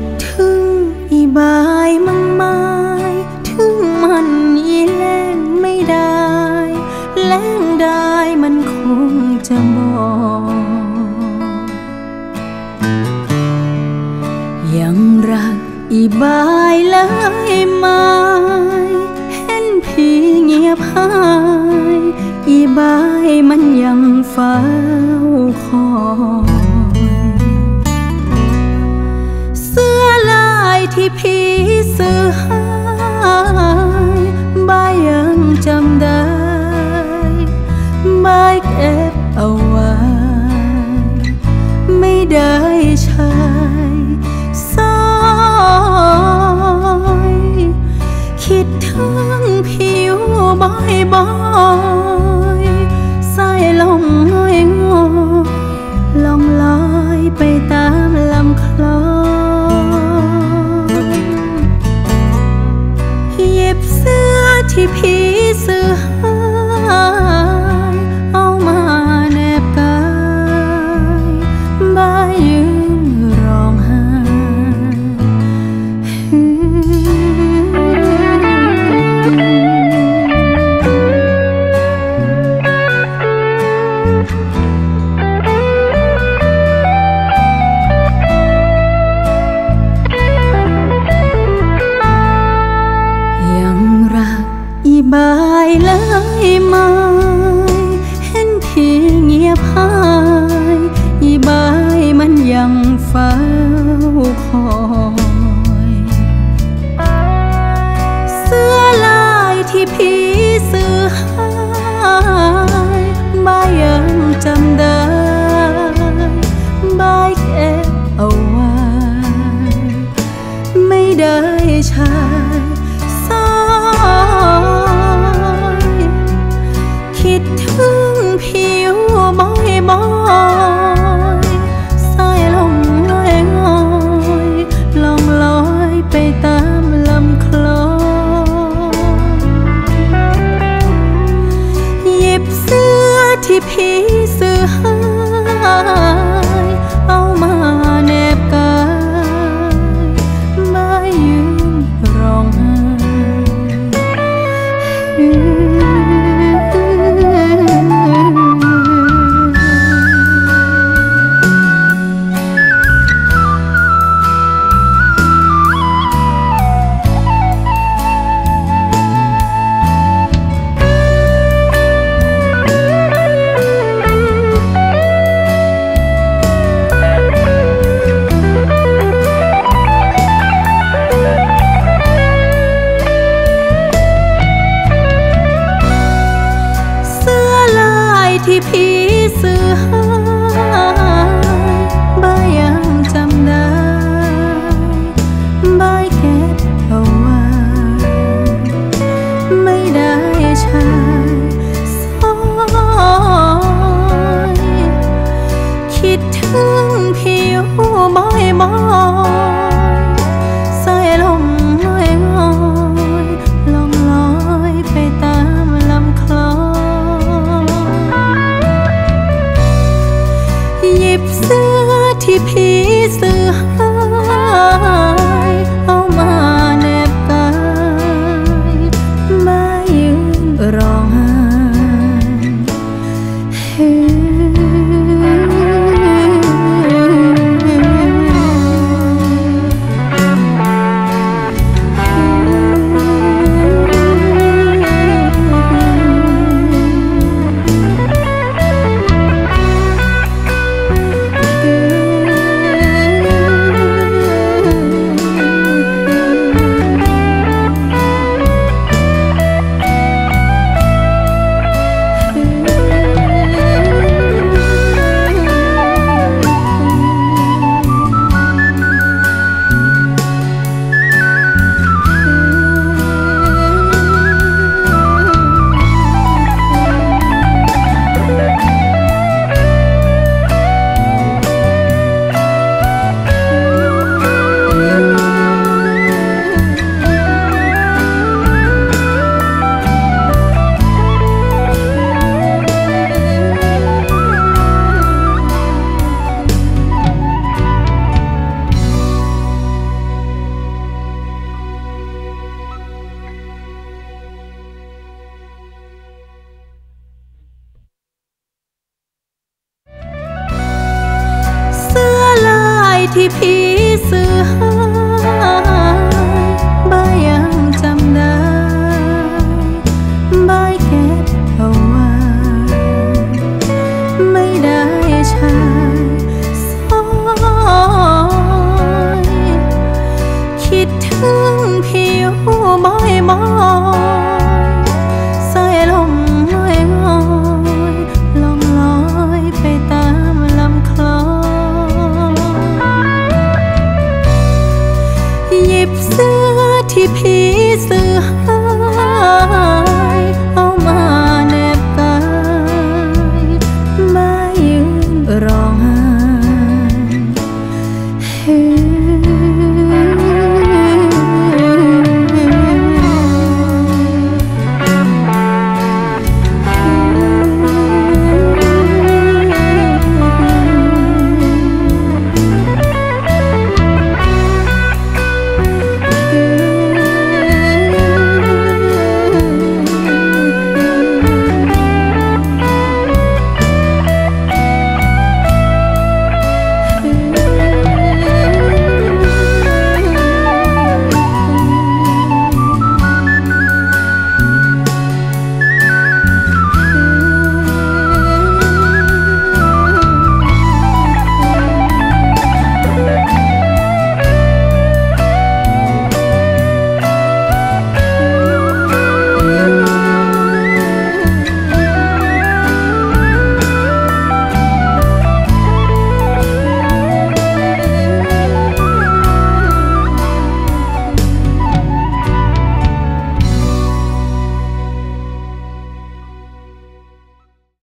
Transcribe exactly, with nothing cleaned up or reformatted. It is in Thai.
ถึงอีบายมั่งไม้ถึงมันอีแล่งไม่ได้แล่งได้มันคงจะบอกยังรักอีบายเลยไหมเห็นพี่เงียบหายอีบายมันยังเฝ้าคอยเสื้อลายที่พี่ซื้อให้บายยังจำได้บายเก็บเอาไว้ไม่ได้ใช้สอยคิดถึงผิวบ่อยๆสายลมง่อยงอลองลอยไปตามลำคลองหยิบเสื้อที่พี่ซื้อให้เอามาแนบกายบายยืนร้องไห้อีบายเลยไหมเห็นพี่เงียบหายอีบายมันยังเฝ้าคอยเสื้อลายที่พี่ซื้อให้บายยังจำได้บายเก็บเอาไว้ไม่ได้ใช้คิดถึงผิวบ่อยๆสายลมง่อยงอยลองลอยไปตามลำคลองหยิบเสื้อที่พี่ซื้อให้เอามาแนบกายบายยืนร้องพี่ซื้อให